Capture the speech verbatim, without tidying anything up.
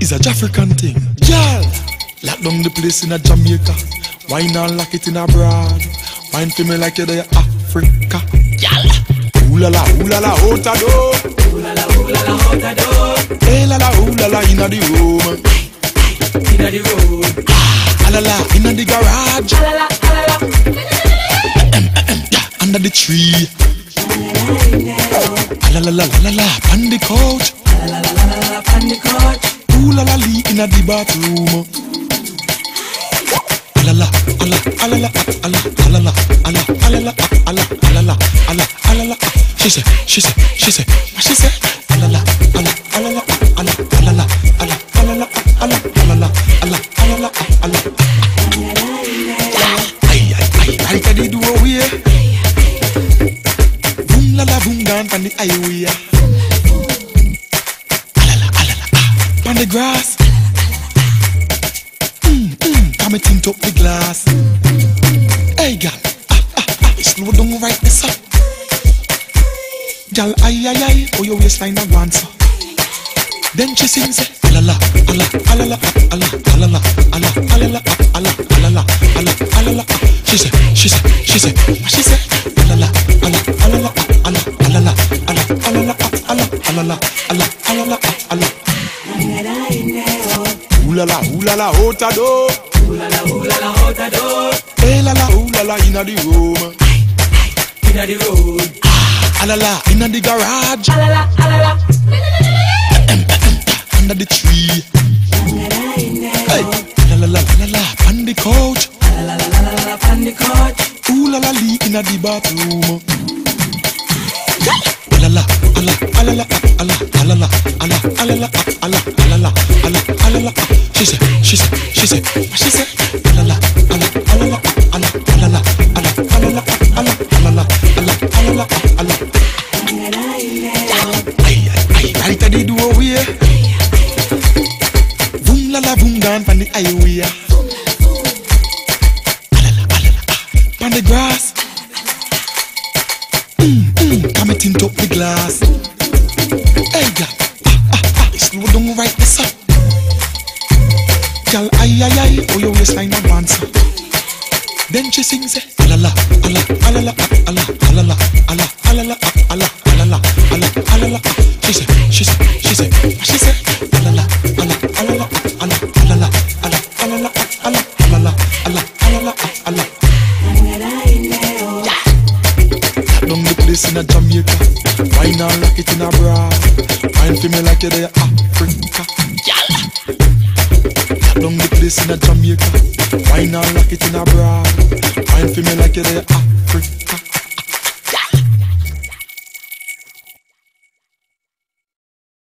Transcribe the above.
is a African thing. Girl, lock down the place in a Jamaica. Wine and lock it in abroad. Wine for me like you're there Africa. Girl, ooh la la, ooh la la, out a door. Ooh la la, ooh la la, out a door. Hey la la, ooh la la, inna the room. Inna the room. Ah la la, inna the garage. Ah la la, ah la la. Under the tree. Ah la la la la la la, on the couch. Ah la la la la la, on the couch. Ooh la la, lee inna the bathroom. Alala, ala, alala, ala, alala, ala, alala, ala, alala, ala, alala. She said, she said, she said, what she said? Alala, ala, alala, ala, alala, ala, alala, ala, alala, ala, alala, ala. Ay, ay, ay, ay, can they do a way? Boom, la la, boom, down on the highway. Alala, alala, ah, on the grass. Me tint up the glass. Hey gal, ah ah ah, slow down right this up. Gal, ay ay ay, oh your waistline a gone so. Then she sings it, alala, ala, alala, ala, alala, ala, alala, ala, alala, ala, alala. She said, she said, she said, what she said? Alala, ala, alala, ala, alala, ala, alala, ala, alala, ala, alala, ala. Ooh la la, ooh la la, out a door. Ooh la la, ooh la la, out a door. Hey la la, ooh la la, inna the room. Inna the room. Ah la la, inna the garage. Ah la la, ah la la. Under the tree. Hey, la la la la la, on the couch. Ah la la la la la, on the couch. Ooh la la, lee inna the bathroom. La la, ala, ala la, ala, ala la, ala, ala la, ala, ala la, ala, ala la. She said, she said, she said, what she said? La la, ala, ala la, ala, ala la, ala, ala la, ala, ala la, ala, ala la, ala. Ay ay ay, right at the doorway. Boom la la, boom down on the highway. Ala la, ala la, ah, on the grass. Mm mm, come it into the glass. Hey girl, ah ah ah, slow down right this up. Girl, ay ay ay, oh your waistline a bounce. Then she sings it, alala, ala, alala, ala, alala, ala, alala, ala, alala, ala, alala. She said, she said, she said, what she said? Alala, ala, alala, ala, alala, ala, alala, ala, alala, ala, alala, ala. Down the place in a Jamaica, wine and lock it in a bra. Wine for me like you're there Africa. Down the place in a Jamaica, wine and lock it in a bra. Wine for me like you're there Africa.